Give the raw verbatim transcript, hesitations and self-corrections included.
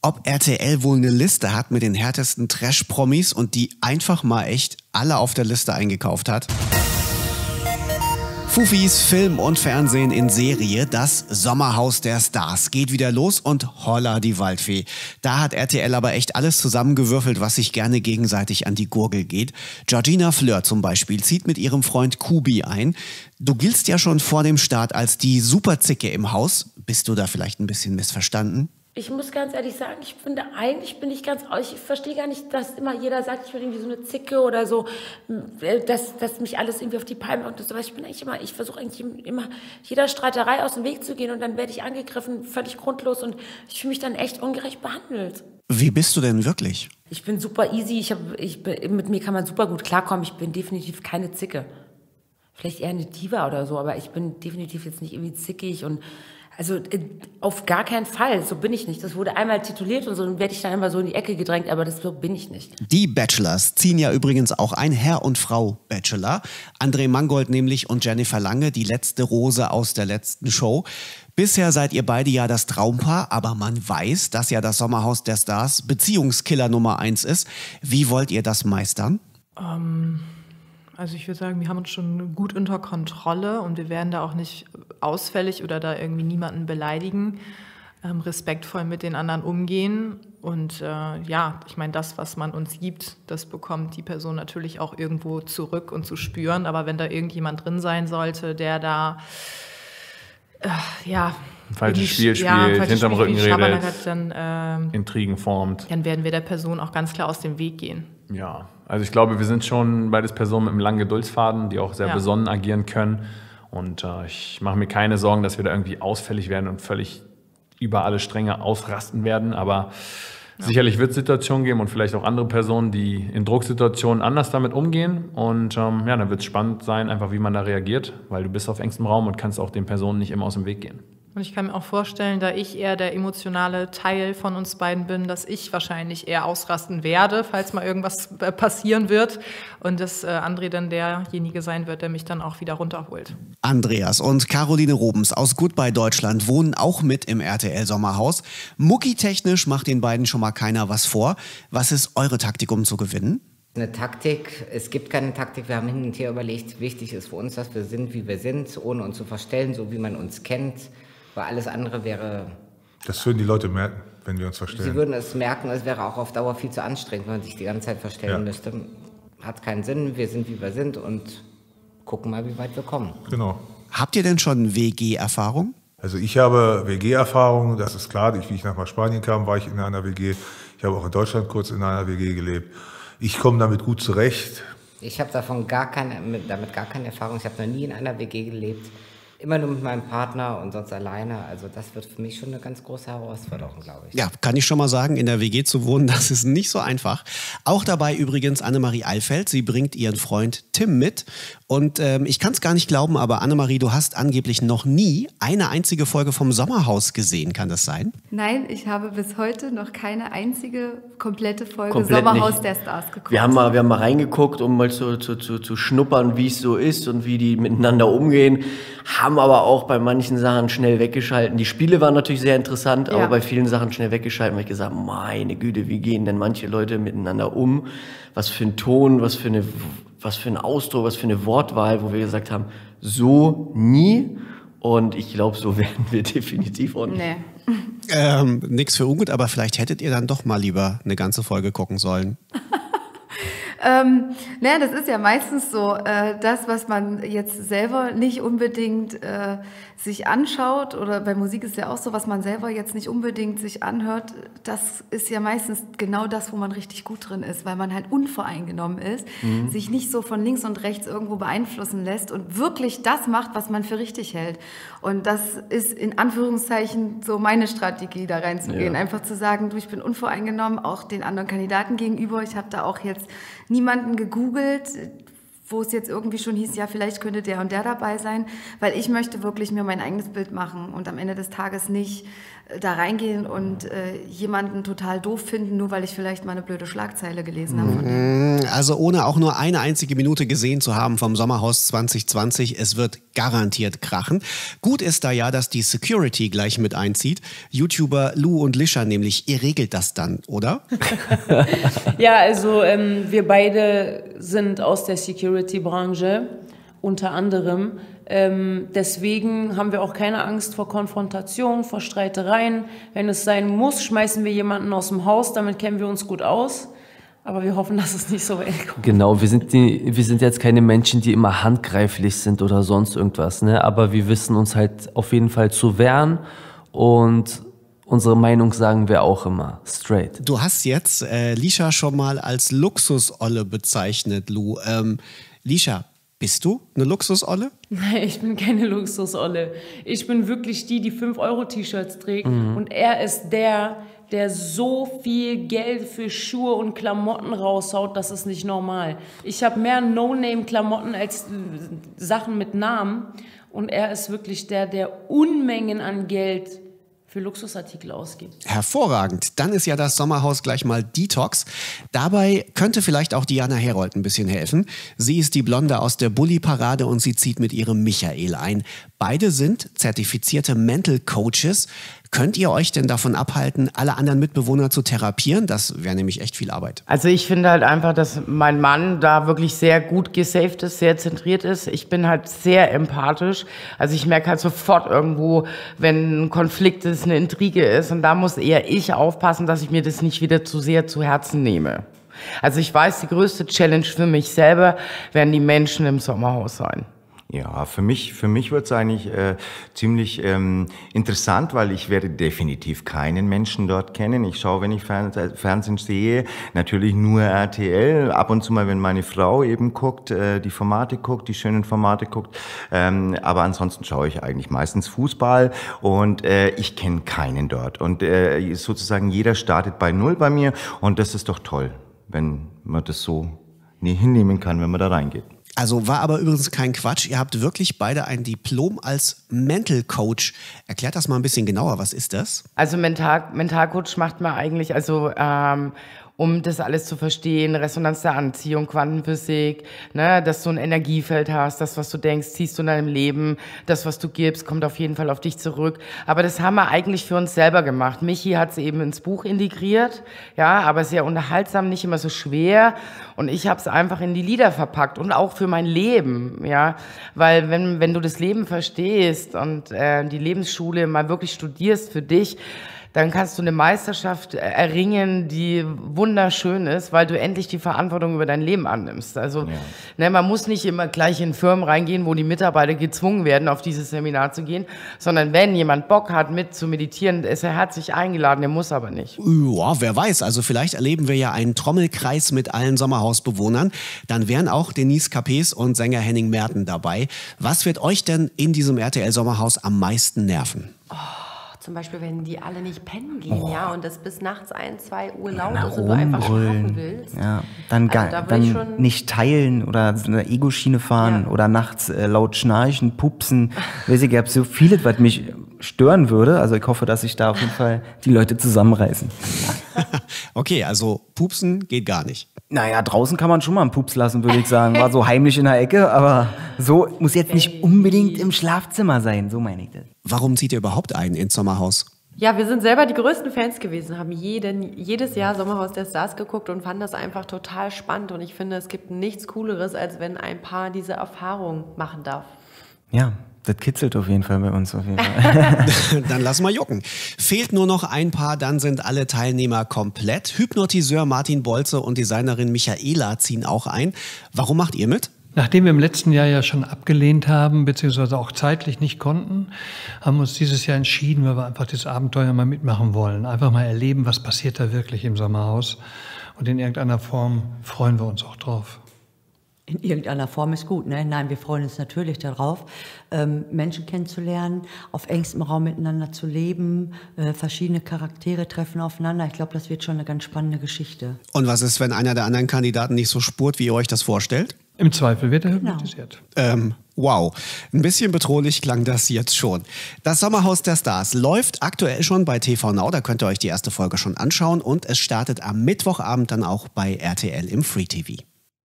ob R T L wohl eine Liste hat mit den härtesten Trash-Promis und die einfach mal echt alle auf der Liste eingekauft hat. Fufis Film und Fernsehen in Serie, das Sommerhaus der Stars, geht wieder los und holla die Waldfee. Da hat R T L aber echt alles zusammengewürfelt, was sich gerne gegenseitig an die Gurgel geht. Georgina Fleur zum Beispiel zieht mit ihrem Freund Kubi ein. Du giltst ja schon vor dem Start als die Superzicke im Haus. Bist du da vielleicht ein bisschen missverstanden? Ich muss ganz ehrlich sagen, ich finde, eigentlich bin ich ganz, ich verstehe gar nicht, dass immer jeder sagt, ich bin irgendwie so eine Zicke oder so, dass, dass mich alles irgendwie auf die Palme und so. Ich bin eigentlich immer, ich versuche eigentlich immer jeder Streiterei aus dem Weg zu gehen und dann werde ich angegriffen, völlig grundlos und ich fühle mich dann echt ungerecht behandelt. Wie bist du denn wirklich? Ich bin super easy, ich hab, ich bin, mit mir kann man super gut klarkommen, ich bin definitiv keine Zicke. Vielleicht eher eine Diva oder so, aber ich bin definitiv jetzt nicht irgendwie zickig und also auf gar keinen Fall, so bin ich nicht. Das wurde einmal tituliert und so, dann werde ich dann immer so in die Ecke gedrängt, aber das so bin ich nicht. Die Bachelors ziehen ja übrigens auch ein Herr- und Frau-Bachelor. André Mangold nämlich und Jennifer Lange, die letzte Rose aus der letzten Show. Bisher seid ihr beide ja das Traumpaar, aber man weiß, dass ja das Sommerhaus der Stars Beziehungskiller Nummer eins ist. Wie wollt ihr das meistern? Ähm... Also ich würde sagen, wir haben uns schon gut unter Kontrolle und wir werden da auch nicht ausfällig oder da irgendwie niemanden beleidigen, ähm, respektvoll mit den anderen umgehen. Und äh, ja, ich meine, das, was man uns gibt, das bekommt die Person natürlich auch irgendwo zurück und zu spüren. Aber wenn da irgendjemand drin sein sollte, der da, äh, ja... Ein falsches Spiel spielt, ja, hinterm Rücken redet, hat, dann, äh, Intrigen formt. Dann werden wir der Person auch ganz klar aus dem Weg gehen. Ja, also ich glaube, wir sind schon beides Personen mit einem langen Geduldsfaden, die auch sehr ja. besonnen agieren können. Und äh, ich mache mir keine Sorgen, dass wir da irgendwie ausfällig werden und völlig über alle Stränge ausrasten werden. Aber ja. sicherlich wird es Situationen geben und vielleicht auch andere Personen, die in Drucksituationen anders damit umgehen. Und ähm, ja, dann wird es spannend sein, einfach wie man da reagiert, weil du bist auf engstem Raum und kannst auch den Personen nicht immer aus dem Weg gehen. Und ich kann mir auch vorstellen, da ich eher der emotionale Teil von uns beiden bin, dass ich wahrscheinlich eher ausrasten werde, falls mal irgendwas passieren wird. Und dass äh, André dann derjenige sein wird, der mich dann auch wieder runterholt. Andreas und Caroline Robens aus Goodbye Deutschland wohnen auch mit im R T L-Sommerhaus. Mucki-technisch macht den beiden schon mal keiner was vor. Was ist eure Taktik, um zu gewinnen? Eine Taktik, es gibt keine Taktik, wir haben hin und her überlegt, wichtig ist für uns, dass wir sind, wie wir sind, ohne uns zu verstellen, so wie man uns kennt. Weil alles andere wäre... Das würden die Leute merken, wenn wir uns verstellen. Sie würden es merken, es wäre auch auf Dauer viel zu anstrengend, wenn man sich die ganze Zeit verstellen ja. müsste. Hat keinen Sinn, wir sind, wie wir sind und gucken mal, wie weit wir kommen. Genau. Habt ihr denn schon W G-Erfahrung? Also ich habe W G-Erfahrung, das ist klar. Ich, wie ich nach Spanien kam, war ich in einer W G. Ich habe auch in Deutschland kurz in einer W G gelebt. Ich komme damit gut zurecht. Ich habe davon gar keine, damit gar keine Erfahrung. Ich habe noch nie in einer W G gelebt. Immer nur mit meinem Partner und sonst alleine. Also das wird für mich schon eine ganz große Herausforderung, glaube ich. Ja, kann ich schon mal sagen, in der W G zu wohnen, das ist nicht so einfach. Auch dabei übrigens Annemarie Eilfeld. Sie bringt ihren Freund Tim mit. Und ähm, ich kann es gar nicht glauben, aber Annemarie, du hast angeblich noch nie eine einzige Folge vom Sommerhaus gesehen. Kann das sein? Nein, ich habe bis heute noch keine einzige komplette Folge Komplett Sommerhaus nicht. der Stars geguckt. Wir haben mal, wir haben mal reingeguckt, um mal zu, zu, zu, zu schnuppern, wie es so ist und wie die miteinander umgehen. Haben aber auch bei manchen Sachen schnell weggeschalten. Die Spiele waren natürlich sehr interessant, Ja. aber bei vielen Sachen schnell weggeschalten, weil ich gesagt habe, meine Güte, wie gehen denn manche Leute miteinander um? Was für ein Ton, was für eine, was für ein Ausdruck, was für eine Wortwahl, wo wir gesagt haben, so nie. Und ich glaube, so werden wir definitiv auch nicht. Nee. Ähm, nix für ungut, aber vielleicht hättet ihr dann doch mal lieber eine ganze Folge gucken sollen. Ähm, naja, das ist ja meistens so, äh, das, was man jetzt selber nicht unbedingt äh, sich anschaut, oder bei Musik ist ja auch so, was man selber jetzt nicht unbedingt sich anhört, das ist ja meistens genau das, wo man richtig gut drin ist, weil man halt unvoreingenommen ist, mhm. sich nicht so von links und rechts irgendwo beeinflussen lässt und wirklich das macht, was man für richtig hält. Und das ist in Anführungszeichen so meine Strategie, da reinzugehen. Ja. Einfach zu sagen, du, ich bin unvoreingenommen, auch den anderen Kandidaten gegenüber. Ich habe da auch jetzt niemanden gegoogelt, wo es jetzt irgendwie schon hieß, ja, vielleicht könnte der und der dabei sein, weil ich möchte wirklich mir mein eigenes Bild machen und am Ende des Tages nicht äh, da reingehen und äh, jemanden total doof finden, nur weil ich vielleicht mal eine blöde Schlagzeile gelesen habe. Mhm. Also ohne auch nur eine einzige Minute gesehen zu haben vom Sommerhaus zwanzig zwanzig, es wird garantiert krachen. Gut ist da ja, dass die Security gleich mit einzieht. YouTuber Lou und Lisha nämlich, ihr regelt das dann, oder? Ja, also ähm, wir beide sind aus der Security-Branche, unter anderem. Ähm, deswegen haben wir auch keine Angst vor Konfrontation, vor Streitereien. Wenn es sein muss, schmeißen wir jemanden aus dem Haus, damit kennen wir uns gut aus. Aber wir hoffen, dass es nicht so weit kommt. Genau, wir sind, die, wir sind jetzt keine Menschen, die immer handgreiflich sind oder sonst irgendwas, ne? Aber wir wissen uns halt auf jeden Fall zu wehren und unsere Meinung sagen wir auch immer straight. Du hast jetzt äh, Lisha schon mal als Luxusolle bezeichnet, Lou. Ähm, Lisha, bist du eine Luxusolle? Nein, ich bin keine Luxusolle. Ich bin wirklich die, die fünf Euro T-Shirts trägt. Mhm. Und er ist der, der so viel Geld für Schuhe und Klamotten raushaut, das ist nicht normal. Ich habe mehr No-Name-Klamotten als Sachen mit Namen. Und er ist wirklich der, der Unmengen an Geld für Luxusartikel ausgibt. Hervorragend. Dann ist ja das Sommerhaus gleich mal Detox. Dabei könnte vielleicht auch Diana Herold ein bisschen helfen. Sie ist die Blonde aus der Bulli-Parade und sie zieht mit ihrem Michael ein. Beide sind zertifizierte Mental Coaches. Könnt ihr euch denn davon abhalten, alle anderen Mitbewohner zu therapieren? Das wäre nämlich echt viel Arbeit. Also ich finde halt einfach, dass mein Mann da wirklich sehr gut gesaved ist, sehr zentriert ist. Ich bin halt sehr empathisch. Also ich merke halt sofort irgendwo, wenn ein Konflikt ist, eine Intrige ist. Und da muss eher ich aufpassen, dass ich mir das nicht wieder zu sehr zu Herzen nehme. Also ich weiß, die größte Challenge für mich selber werden die Menschen im Sommerhaus sein. Ja, für mich, für mich wird es eigentlich äh, ziemlich ähm, interessant, weil ich werde definitiv keinen Menschen dort kennen. Ich schaue, wenn ich Fern- Fernsehen sehe, natürlich nur R T L. Ab und zu mal, wenn meine Frau eben guckt, äh, die Formate guckt, die schönen Formate guckt. Ähm, aber ansonsten schaue ich eigentlich meistens Fußball und äh, ich kenne keinen dort. Und äh, sozusagen jeder startet bei Null bei mir und das ist doch toll, wenn man das so nie hinnehmen kann, wenn man da reingeht. Also war aber übrigens kein Quatsch. Ihr habt wirklich beide ein Diplom als Mental Coach. Erklärt das mal ein bisschen genauer. Was ist das? Also Mental, Mentalcoach macht man eigentlich, also ähm, um das alles zu verstehen, Resonanz der Anziehung, Quantenphysik, ne, dass du ein Energiefeld hast, das, was du denkst, ziehst du in deinem Leben, das, was du gibst, kommt auf jeden Fall auf dich zurück. Aber das haben wir eigentlich für uns selber gemacht. Michi hat es eben ins Buch integriert, ja, aber sehr unterhaltsam, nicht immer so schwer. Und ich habe es einfach in die Lieder verpackt und auch für mein Leben, ja, weil wenn wenn du das Leben verstehst und äh, die Lebensschule mal wirklich studierst für dich, dann kannst du eine Meisterschaft erringen, die wunderschön ist, weil du endlich die Verantwortung über dein Leben annimmst. Also ja. ne, man muss nicht immer gleich in Firmen reingehen, wo die Mitarbeiter gezwungen werden, auf dieses Seminar zu gehen, sondern wenn jemand Bock hat, mit zu meditieren, ist er herzlich eingeladen, der muss aber nicht. Ja, wer weiß. Also vielleicht erleben wir ja einen Trommelkreis mit allen Sommerhausbewohnern. Dann wären auch Denise Capes und Sänger Henning Merten dabei. Was wird euch denn in diesem R T L-Sommerhaus am meisten nerven? Oh. Zum Beispiel, wenn die alle nicht pennen gehen, oh. ja, und das bis nachts ein, zwei Uhr laut Na, ist und du einfach schlafen willst. Ja. Dann, also, da dann nicht teilen oder so eine Ego-Schiene fahren ja. oder nachts äh, laut schnarchen, pupsen. Weiß ich, ich habe so vieles, was mich stören würde. Also ich hoffe, dass sich da auf jeden Fall die Leute zusammenreißen. Okay, also pupsen geht gar nicht. Naja, draußen kann man schon mal einen Pups lassen, würde ich sagen. War so heimlich in der Ecke, aber so muss jetzt nicht unbedingt im Schlafzimmer sein, so meine ich das. Warum zieht ihr überhaupt ein ins Sommerhaus? Ja, wir sind selber die größten Fans gewesen, haben jeden, jedes Jahr Sommerhaus der Stars geguckt und fanden das einfach total spannend. Und ich finde, es gibt nichts Cooleres, als wenn ein Paar diese Erfahrung machen darf. Ja, das kitzelt auf jeden Fall bei uns. Auf jeden Fall. Dann lass mal jucken. Fehlt nur noch ein Paar, dann sind alle Teilnehmer komplett. Hypnotiseur Martin Bolze und Designerin Michaela ziehen auch ein. Warum macht ihr mit? Nachdem wir im letzten Jahr ja schon abgelehnt haben, beziehungsweise auch zeitlich nicht konnten, haben wir uns dieses Jahr entschieden, weil wir einfach das Abenteuer mal mitmachen wollen. Einfach mal erleben, was passiert da wirklich im Sommerhaus. Und in irgendeiner Form freuen wir uns auch drauf. In irgendeiner Form ist gut, ne? Nein, wir freuen uns natürlich darauf, ähm, Menschen kennenzulernen, auf engstem Raum miteinander zu leben, äh, verschiedene Charaktere treffen aufeinander. Ich glaube, das wird schon eine ganz spannende Geschichte. Und was ist, wenn einer der anderen Kandidaten nicht so spurt, wie ihr euch das vorstellt? Im Zweifel wird er hypnotisiert. Genau. Ähm, wow, ein bisschen bedrohlich klang das jetzt schon. Das Sommerhaus der Stars läuft aktuell schon bei T V Now, da könnt ihr euch die erste Folge schon anschauen und es startet am Mittwochabend dann auch bei R T L im Free T V.